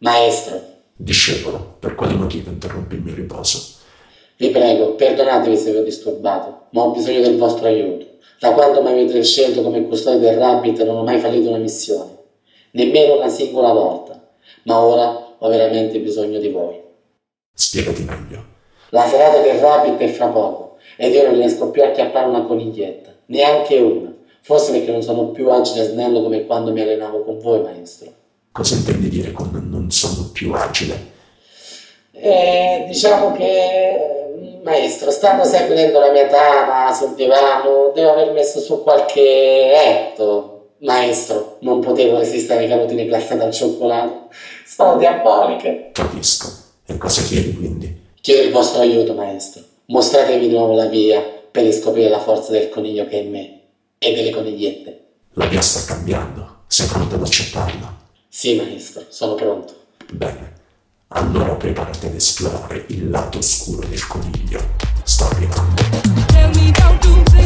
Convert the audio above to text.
Maestro, Discepolo, per quale motivo interrompi il mio riposo? vi prego, perdonatevi se vi ho disturbato, ma ho bisogno del vostro aiuto. Da quando mi avete scelto come custode del Rabbit non ho mai fallito una missione, nemmeno una singola volta, ma ora ho veramente bisogno di voi. Spiegati meglio. La serata del Rabbit è fra poco ed io non riesco più a chiappare una coniglietta, neanche una, forse perché non sono più agile e snello come quando mi allenavo con voi, maestro. Cosa intendi dire con non sono più agile? Diciamo che, maestro, stando seguendo la mia tana sul divano, devo aver messo su qualche etto. Maestro, non potevo resistere alle carotine glassate al cioccolato. Sono diaboliche. Capisco. E cosa chiedi quindi? Chiedo il vostro aiuto, maestro. Mostratemi di nuovo la via per riscoprire la forza del coniglio che è in me e delle conigliette. La via sta cambiando. Sei pronto ad accettarla? Sì, maestro, sono pronto. Bene. Allora preparati ad esplorare il lato oscuro del coniglio. Sto arrivando. Tell me, don't do